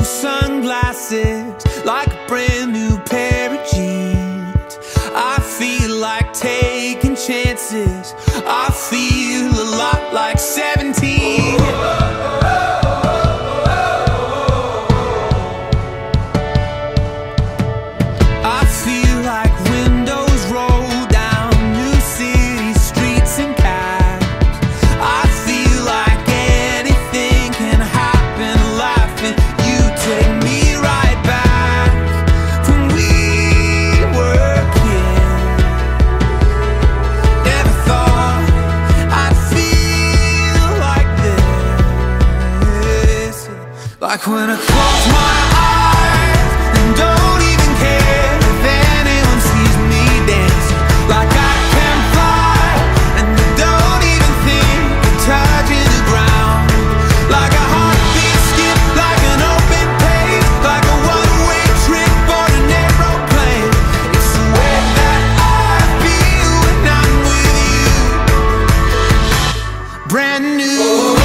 sunglasses, like a brand new pair of jeans. I feel like taking chances. I feel a lot like 17. I feel like windows roll down new city streets and cabs. I feel like anything can happen, laughing. You take me right back when we were kids. Never thought I'd feel like this. Like when I close my eyes and don't even care if anyone sees me dancing. Like I can fly and I don't even think of touching the ground. Like a heartbeat skip, like an open page, like a one-way trip on an aeroplane. It's the way that I feel when I'm with you. Brand new.